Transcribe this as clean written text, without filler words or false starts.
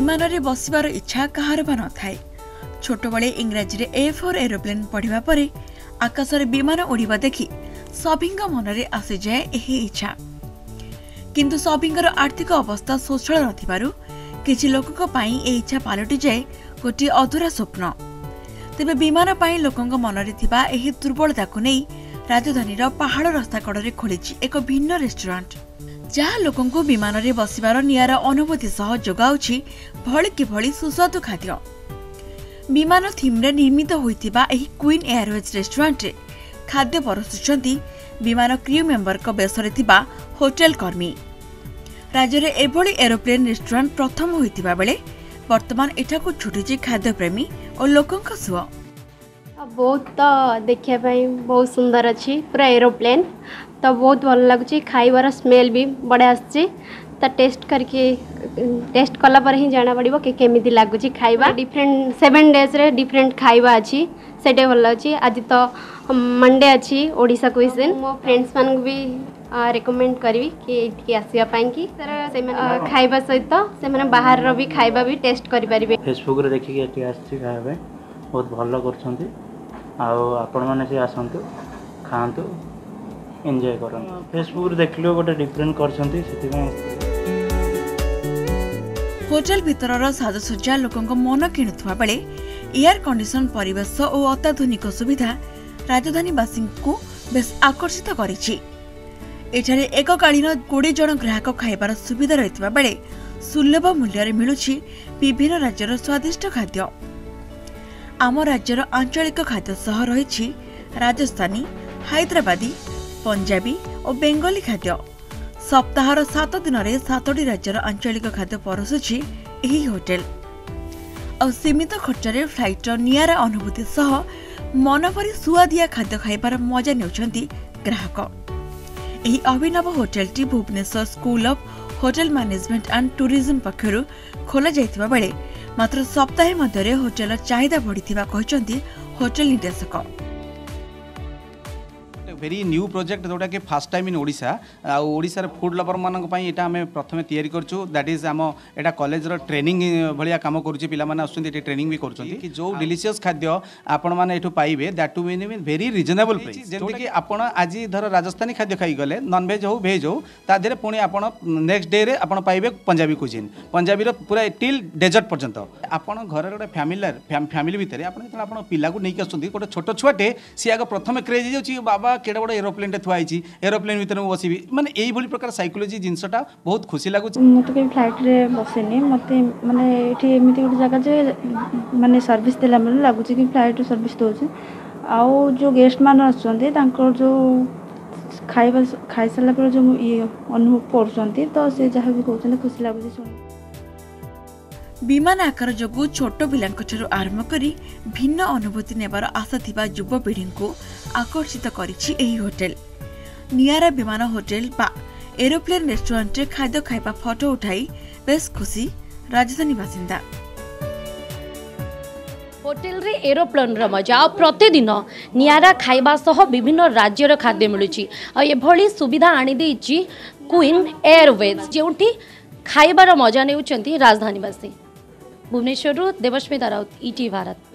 विमान रे बसिबार इच्छा कहार बा न थाए। छोट बळे इंग्राजी रे A4 एरोप्लेन पढ़िबा परे आकाश रे विमान उड़िबा देखि सभिंग मन रे आसी जाए एही इच्छा। किंतु सभिंगर आर्थिक अवस्था सोचल नथिबारु किछि लोकक पई ए इच्छा पालटि जाए गोटे अधूरा स्वप्न। तेबे विमान पई लोकक मन रे थिबा एही दुर्बलता को नै राजधानीर पहाड़ रास्ता कड़े खोली एक भिन्न रेस्टोरेंट जहाँ लोकं को विमान रे बसिबार नियारा अनुभूति सह जोगाउछि भଳି कि भଳି सुस्वादु खाद्य। विमान थीम रे निर्मित होइतिबा एही क्वीन एयरवेज रेस्टोरेंट रे खाद्य परसुछंती विमान क्रू मेंबर को बेसरे थिबा होटल कर्मी। राज्य रे एभଳି एरोप्लेन रेस्टोरेंट प्रथम होइतिबा बेले वर्तमान एठाको छुटिछि खाद्य प्रेमी और लोकंक सुआ। बहुत तो देखिया बहुत सुंदर अच्छी पूरा एरोप्लेन तो बहुत भल लगुच खाइबार स्मेल भी बढ़िया आसची तो टेस्ट कला पर ही जाना पड़ो कि केमिति लगुच खाइबा। डिफरेंट 7 डेज रे डिफरेंट खाइबा अच्छी से भल लगुच। आज तो मंडे अच्छी ओडिशा क्विजिन मो फ्रेंड्स मान भी रेकमेंड करी कि आसवा कि खाइबा सहित से बाहर भी खाइबा भी टेस्ट करें। फेसबुक रे देखिए खाया बहुत भल कर आपण मैंने से आसतु खातु एंजॉय कर। फेसबुक देख लो गोटे डिफरेंट कर होटल भितर साजसज्जा लोकंक मन किणुवा बेले एयर कंडीशन परिवेश और अत्याधुनिक सुविधा राजधानीवासी को बेस आकर्षित करिछि। एठारे एककालीन 20 जन ग्राहक खाइबार सुविधा रहितबा बेले सुलभ मूल्य रे मिलुछि विभिन्न राज्यर स्वादिष्ट खाद्य। आम राज्यर आंचलिक खाद्य सह रही राजस्थानी, हैदराबादी, पंजाबी और बेंगली खाद्य। सप्ताहर 7 दिन में 7टी राज्यर आंचलिक खाद्य परसुछि एही होटल। और सीमित खर्च रे फ्लाइट नियारा अनुभूति सह मन भरी सुआदिया खाद्य खाइबार मजा नेउछंती ग्राहक। एही अभिनव होटलटी Bhubaneswar school of hotel management and tourism पक्षरु खोला जाइतिबा बेले मात्र सप्ताहे मध्य होटेल चाहिदा बढ़िथिबा कहचंती होटल निर्देशक। वेरी न्यू प्रोजेक्ट जोटा कि fast time in Odisha Odisha रे फूड लवर मानक पई एटा हमें प्रथमे तयारी करछु। दैट इज आम एटा कॉलेज रो ट्रेनिंग भलिया काम करूची। पिला माने आसुंती एटी ट्रेनिंग भी करूचंती कि जो डिलीशियस खाद्य आपण माने एठु पाइबे that to mean very reasonable price. जेंति कि आपण आज धर राजस्थानी खाद्य खाई गले नॉन वेज हो वेज हो ता देरे पुणी आपण नेक्स्ट डे रे आपण पाइबे पंजाबी कुजिन पंजाबी रो पूरा टिल डेजर्ट पर्यंत। आपण घर रे फैमिली भितर आपण पिला को नेकी आसुंती गोटे छोट छुआटे सी आग प्रथमे क्रेज जाउची बाबा केडा बड़ एरोप्लेन टे थुआई एरोप्लेन भितर बसबी माने एई भली प्रकार साइकोलॉजी जिनसटा बहुत खुशी लागुच। मत के फ्लाइट रे बसेनी मते माने एठी एमिति गोटे जगह जे माने सर्विस देला माने लागुच कि फ्लाइट सर्विस दोछ। आउ जो गेस्ट मान आछंती तांकर जो खाइबा खाइ सला पर जो अनुभव करछंती तो से जहा भी कहछंती खुशी लागुच सुन। विमान आकार जोगु छोट पिलांक ठरु आरंभ करी भिन्न अनुभूति नेबार आशा थिबा युवपीढ़ी को आकर्षित करिछि एही होटल। नियारा विमान होटल बा एरोप्लेन रेस्टोरेंट रे खाद्य खाइबा फोटो उठाई बेस खुशी राजधानी बासिंदा। होटेल रे एरोप्लेन र मजा प्रतिदिन नियारा खाइबा सह विभिन्न राज्यर खाद्य मिलुछि। एभली सुविधा आनी देछि क्वीन एयरवेज जेउठी खाइबार मजा नेउचंती राजधानीवासी। भुवनेश्वर देवस्मिता राउत, ईटी भारत।